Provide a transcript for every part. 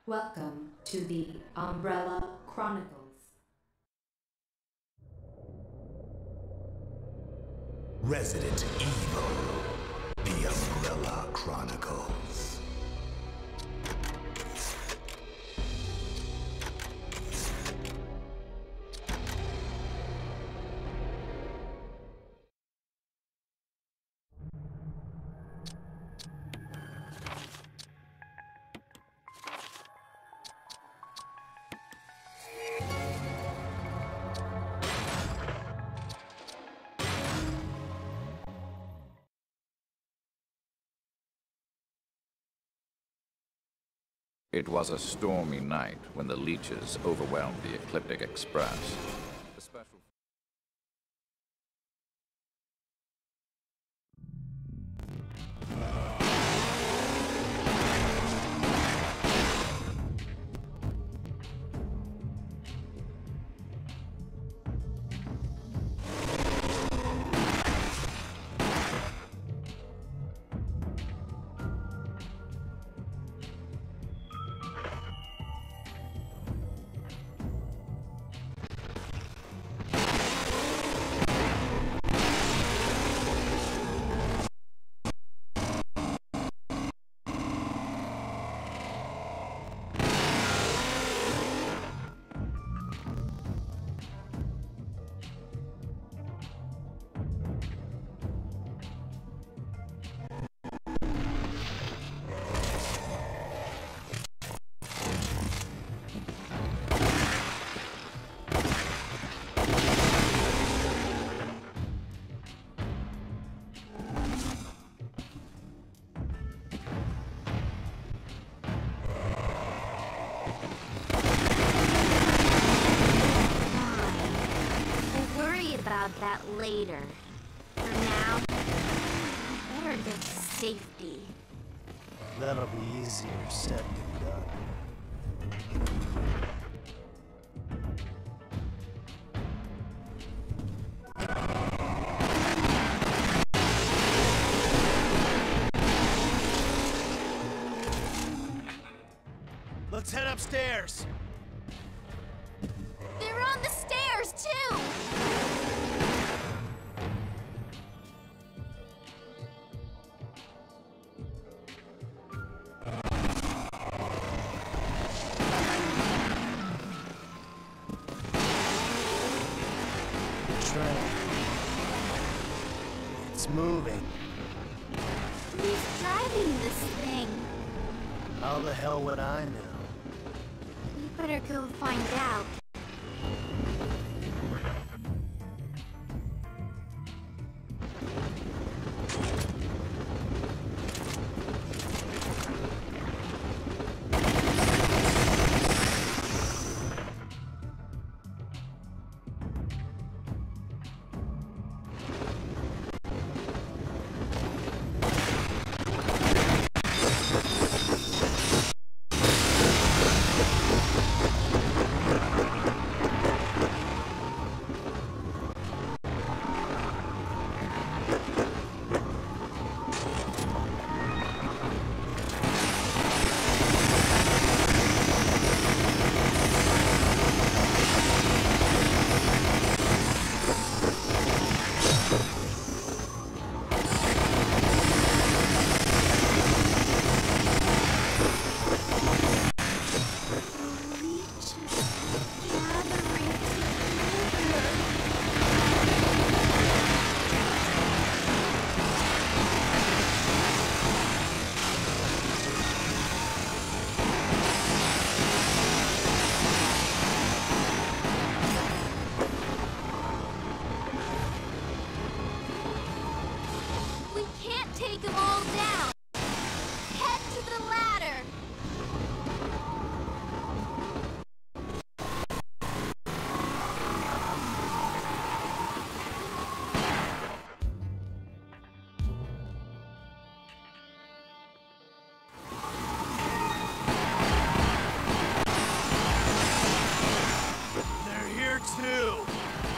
Welcome to the Umbrella Chronicles. Resident Evil, the Umbrella Chronicles. It was a stormy night when the leeches overwhelmed the Ecliptic Express. The special... About that later. For now, better get to safety. That'll be easier said than done. Let's head upstairs. They're on the stairs, too! It's moving. Who's driving this thing? How the hell would I know? We better go find out.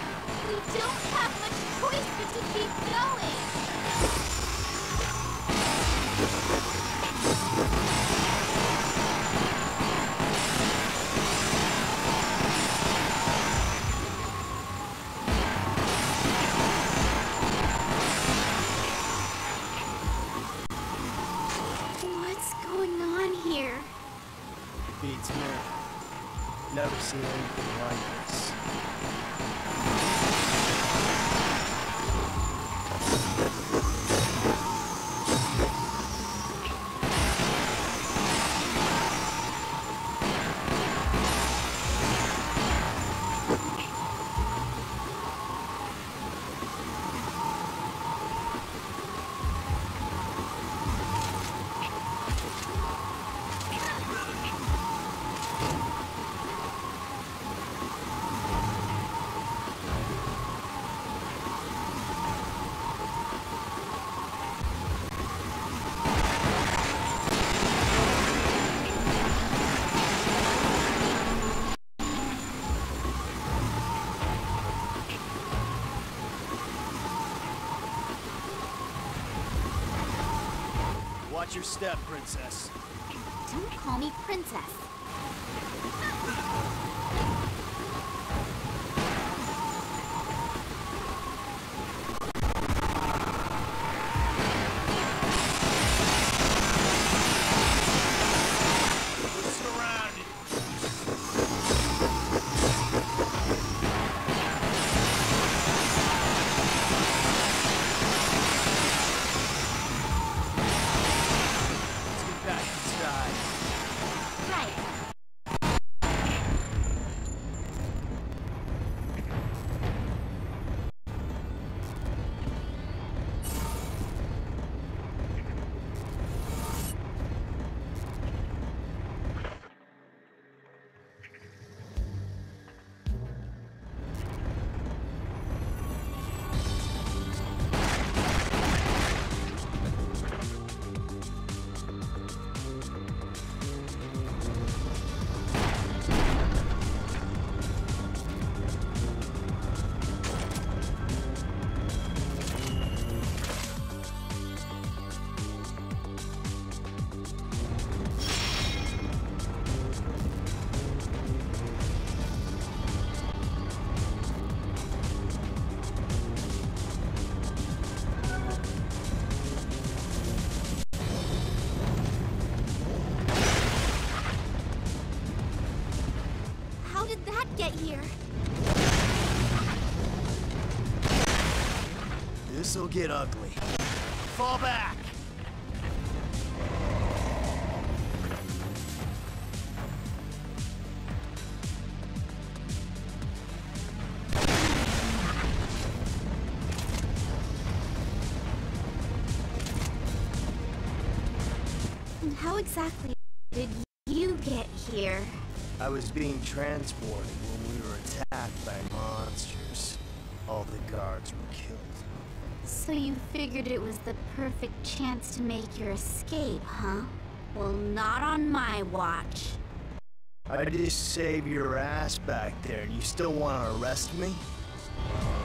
We don't have much choice but to keep going. never seen anything like this. Watch your step, Princess. Don't call me Princess. Get here. This'll get ugly. Fall back! And how exactly did you get here? I was being transported when we were attacked by monsters. All the guards were killed. So you figured it was the perfect chance to make your escape, huh? Well, not on my watch. I just saved your ass back there and you still want to arrest me?